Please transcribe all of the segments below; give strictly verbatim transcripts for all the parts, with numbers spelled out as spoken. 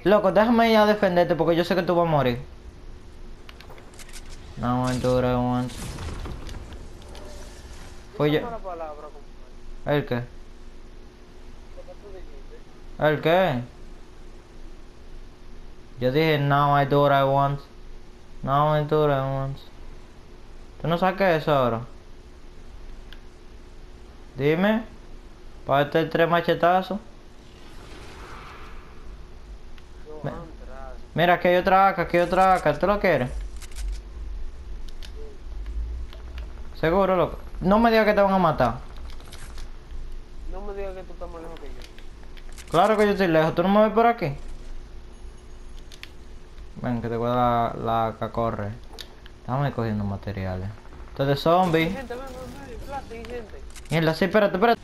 Loco, déjame ir a defenderte porque yo sé que tú vas a morir. No, I do what I want. Fue yo. Mala palabra, compadre. ¿El qué? Lo que tú dijiste. ¿El qué? Yo dije, now I do what I want. Now I do what I want. ¿Tú no sabes qué es eso ahora? Dime. Para este tres machetazos. Yo Mi- antes, Mira, aquí hay otra acá, aquí hay otra acá. ¿Tú lo quieres? Seguro, loco. No me digas que te van a matar. no me digas que tú estás más lejos que yo. Claro que yo estoy lejos. ¿Tú no me ves por aquí? Ven, que te voy a dar la A K, corre. Estamos cogiendo materiales. Esto es de Hay zombie. gente, ven, ven, ven, plata, hay gente. Mierda, sí, espérate, espérate.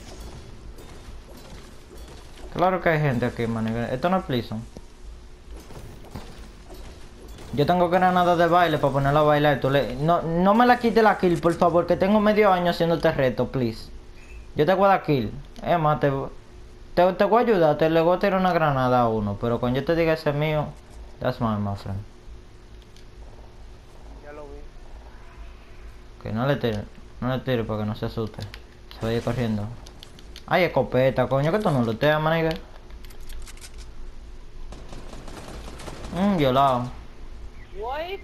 Claro que hay gente aquí, man. Esto no es prison. Yo tengo granadas de baile para ponerla a bailar. Tú le... no, no me la quite la kill, por favor, que tengo medio año haciéndote reto, please. Yo te voy a dar kill. Es más, te, te, te voy a ayudar, te le voy a tirar una granada a uno. Pero cuando yo te diga ese es mío, that's mine, my friend. Ya lo vi. Que no le tire, no le tire para que no se asuste. Se vaya corriendo. Ay, escopeta, coño, que tú no lo te maniga. Mmm, violado. What?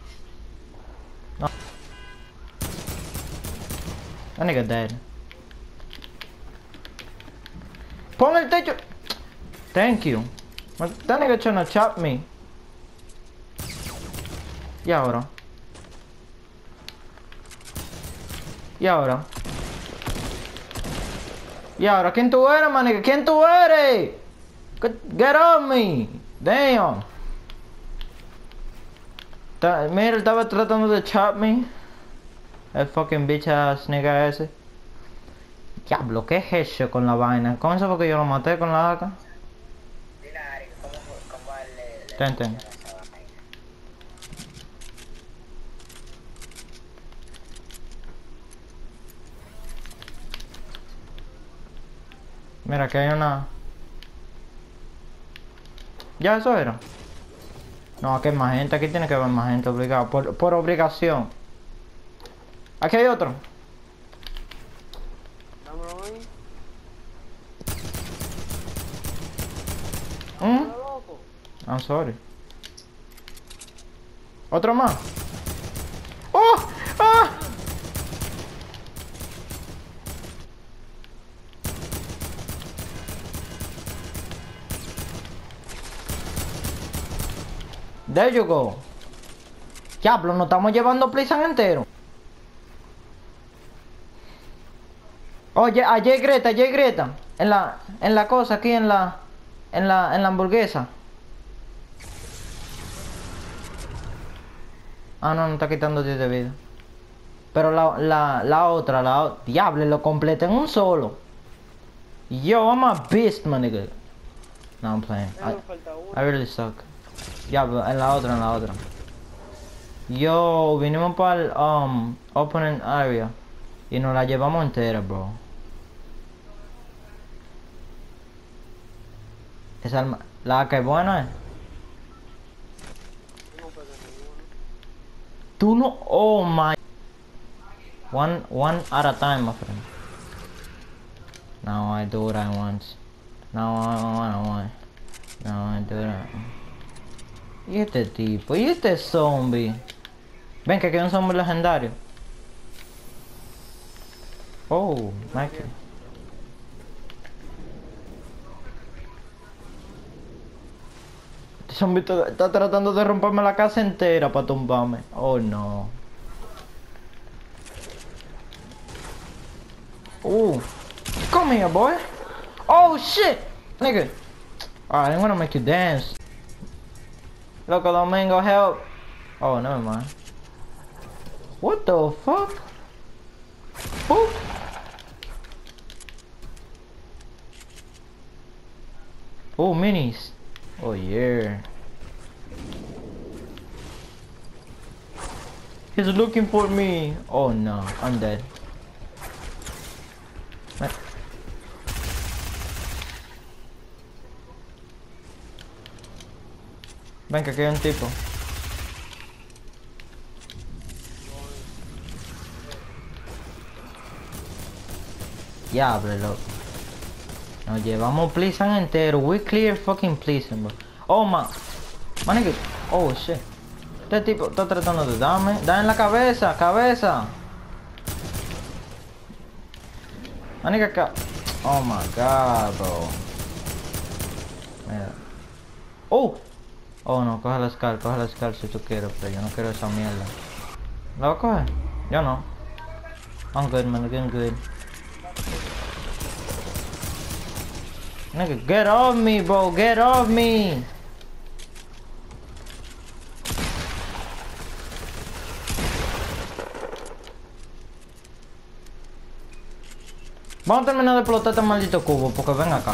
That nigga dead. Pon el techo. Thank you. That nigga trying to chop me. Y ahora. Y ahora. Y ahora, ¿quién tú eres, maniga? ¿Quién tú eres? Get on me. Damn. Ta- Mira, él estaba tratando de chop me. El fucking bitch ass nigga ese. Diablo, ¿qué es eso con la vaina? ¿Cómo se fue que yo lo maté con la A K? Dile a Ari, ¿cómo, cómo a él le, le Ten, ten. funciona esa vaina? Mira, que hay una... ¿Ya eso era? No, aquí hay más gente, aquí tiene que haber más gente obligado, por, por obligación. Aquí hay otro. Dámelo ahí. ¿Mm? Dámelo, loco. I'm sorry. ¿Otro más? ¡Oh! ¡Ah! There you go. Diablo, nos estamos llevando prison entero. Oye, allí hay Greta, allí hay Greta. En la, en la cosa, aquí en la, en la, en la hamburguesa. Ah, no, no está quitando diez de vida. Pero la, la, la otra, la otra. Diablo, lo completé en un solo. Yo, I'm a beast, my nigga. No, I'm playing. A mí I, me falta uno. I really suck. Diablo, en la otra, en la otra. Yo, vinimos para el um, opponent area. Y nos la llevamos entera, bro. Esa arma, la que es buena, eh. No pegué ninguno. Tú no, oh my. One, one at a time, my friend. Now I do what I want. Now I want, I want. Now I do what I want. Y este tipo, y este zombie. Ven que aquí hay un zombie legendario. Oh, Mikey. Este zombie está, está tratando de romperme la casa entera para tumbarme. Oh no. Oh, come here, boy. Oh shit, nigga. Alright, I'm gonna make you dance. Loco Domingo, help. Oh, never mind. What the fuck? Boop. Oh, minis. Oh yeah. He's looking for me. Oh no, I'm dead. Ven, que aquí hay un tipo. Diablo, loco. Nos llevamos Pleasant entero. We clear fucking Pleasant, bro. Oh, man. Man, nigga. Oh, shit. Este tipo está tratando de darme. Dame en la cabeza, cabeza. Man, nigga, acá. Oh, my God, bro. Mira. Oh. Oh, no, coge la Scar, coge la Scar si tú quieres, pero yo no quiero esa mierda. ¿La vas a coger? Yo no. I'm good, man. I'm good. Nigga, get off me, bro. Get off me. Vamos a terminar de explotar este maldito cubo, porque ven acá.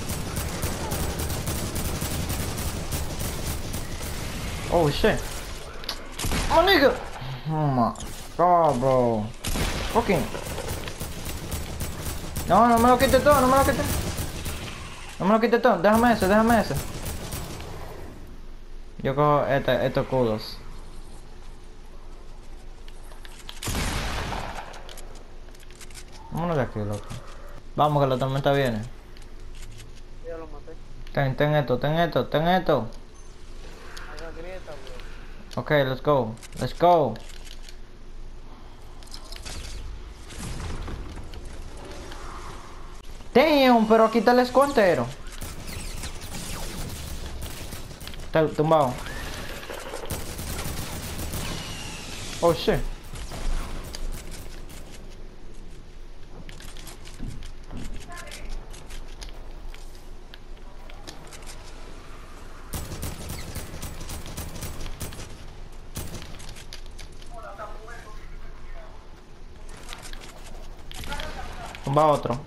Oh, shit. Oh, nigga. Oh, my God, bro. Fucking. No, no me lo quites todo, no me lo quites. No me lo quites todo, déjame ese, déjame ese. Yo cojo este, estos cudos. Vámonos de aquí, loco. Vamos, que la tormenta viene. Ya lo maté. Ten, ten esto, ten esto, ten esto. Haga grieta, bro. Ok, let's go, let's go. Damn, pero aquí está el escudo entero. Está tumbado. Oh shit. Tumba otro.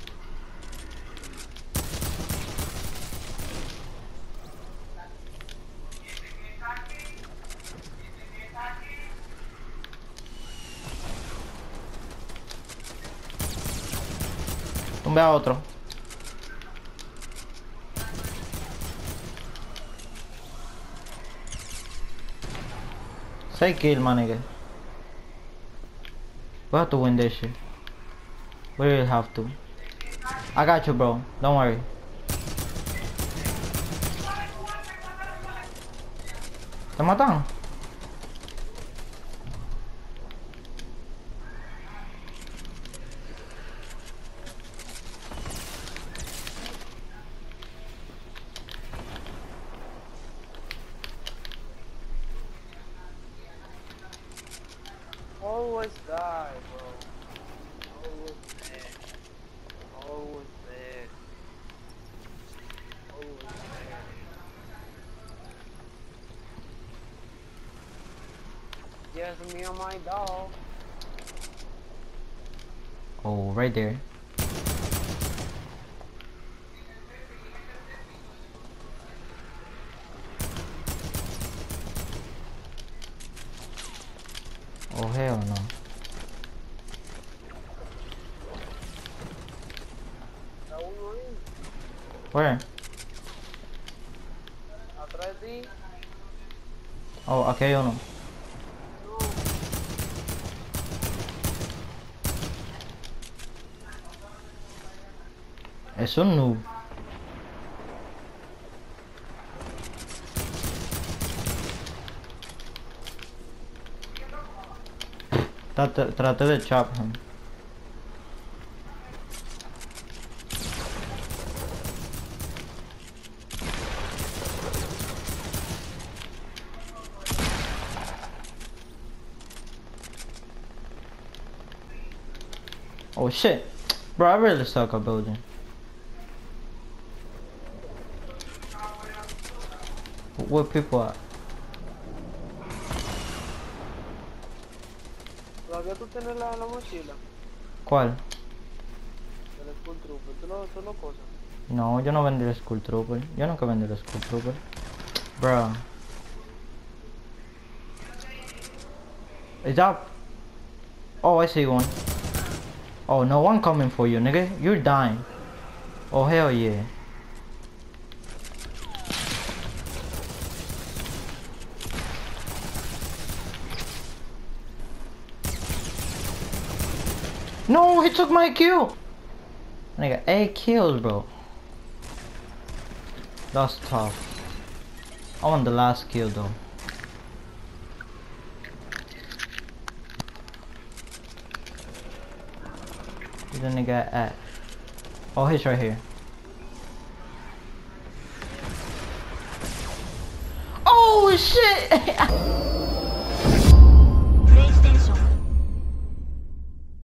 Tumbé a otro. Say kill, my nigga. We have to win this shit. We really have to. I got you, bro. Don't worry. ¿Te matan? Always die, bro. Always there. Always there. Always there. Yes, me and my dog. Oh, right there. Oh, hell no. Está uno ahí. Where? Atrás de ti. Oh, aquí hay uno. No. Es un noob. Trate, trate de chop him. Oh shit. Bro, I really suck at building. Where people at? Todavía tú tienes la, la mochila. ¿Cuál? El Skull Trooper. ¿Tú lo, tú lo cosas? No, yo no vendí el Skull Trooper. Yo nunca vendí el Skull Trooper. Bro. Is that... Oh, I see one. Oh, no one coming for you, nigga. You're dying. Oh, hell yeah. No, he took my kill. Nigga, eight kills, bro. That's tough. I want the last kill though. Where's the nigga at? Oh, he's right here. Oh shit!